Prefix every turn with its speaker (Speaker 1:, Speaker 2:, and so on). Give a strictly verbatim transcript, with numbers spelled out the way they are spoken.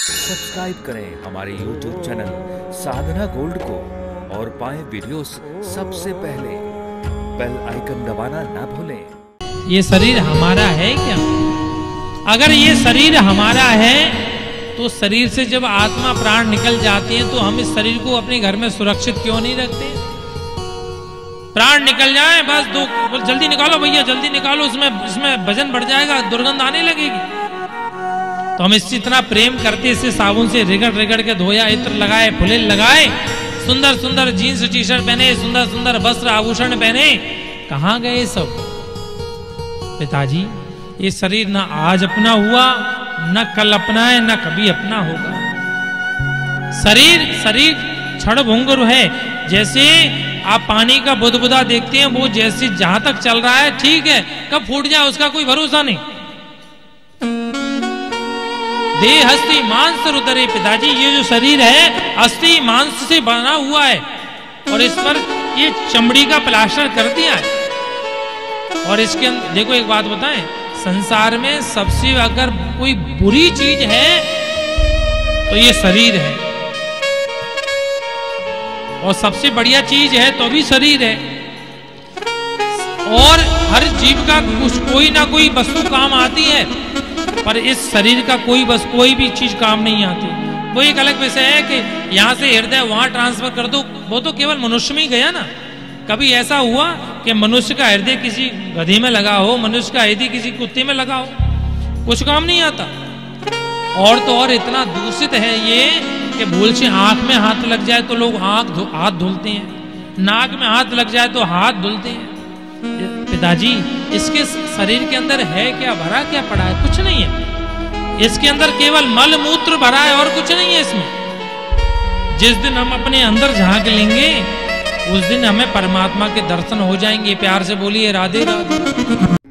Speaker 1: Subscribe करें हमारे YouTube channel साधना gold को और पाएं वीडियोस सबसे पहले। बेल आइकन दबाना ना भूलें।
Speaker 2: ये शरीर हमारा है क्या? अगर ये शरीर हमारा है तो शरीर से जब आत्मा प्राण निकल जाती है तो हम इस शरीर को अपने घर में सुरक्षित क्यों नहीं रखते? प्राण निकल जाए बस दो जल्दी निकालो भैया, जल्दी निकालो, इसमें इसमें वजन बढ़ जाएगा, दुर्गंध आने लगेगी। तो हम इससे इतना प्रेम करते, इससे साबुन से रिगड़ रिगड़ के धोया, इत्र लगाए, फुले लगाए, सुंदर सुंदर जीन्स टी शर्ट पहने, सुंदर सुंदर वस्त्र आभूषण पहने, कहाँ गए सब? पिताजी ये शरीर ना आज अपना हुआ, न कल अपना है, न कभी अपना होगा। शरीर शरीर क्षण भंगुर है। जैसे आप पानी का बुदबुदा देखते हैं, वो जैसे जहां तक चल रहा है ठीक है, कब फूट जाए उसका कोई भरोसा नहीं। देह अस्थि मांस रुदरे, पिताजी ये जो शरीर है अस्थि मांस से बना हुआ है और इस पर ये चमड़ी का प्लास्टर कर दिया है। और इसके अंदर देखो एक बात बताएं, संसार में सबसे अगर कोई बुरी चीज है तो ये शरीर है, और सबसे बढ़िया चीज है तो भी शरीर है। और हर जीव का कुछ कोई ना कोई वस्तु काम आती है, पर इस शरीर का कोई बस कोई भी चीज काम नहीं आती। वो एक अलग विषय है कि यहां से हृदय वहां ट्रांसफर कर दो, वो तो केवल मनुष्य में ही गया ना। कभी ऐसा हुआ कि मनुष्य का हृदय किसी गधी में लगा हो, मनुष्य का हृदय किसी कुत्ते में लगा हो, कुछ काम नहीं आता। और तो और इतना दूषित है ये कि भूल से आंख में हाथ लग जाए तो लोग आंख हाथ धुलते हैं, नाक में हाथ लग जाए तो हाथ धुलते हैं। पिताजी इसके शरीर के अंदर है क्या, भरा क्या पड़ा है? कुछ नहीं है। इसके अंदर केवल मल मूत्र भरा है और कुछ नहीं है इसमें। जिस दिन हम अपने अंदर झांक लेंगे उस दिन हमें परमात्मा के दर्शन हो जाएंगे। प्यार से बोलिए राधे राधे।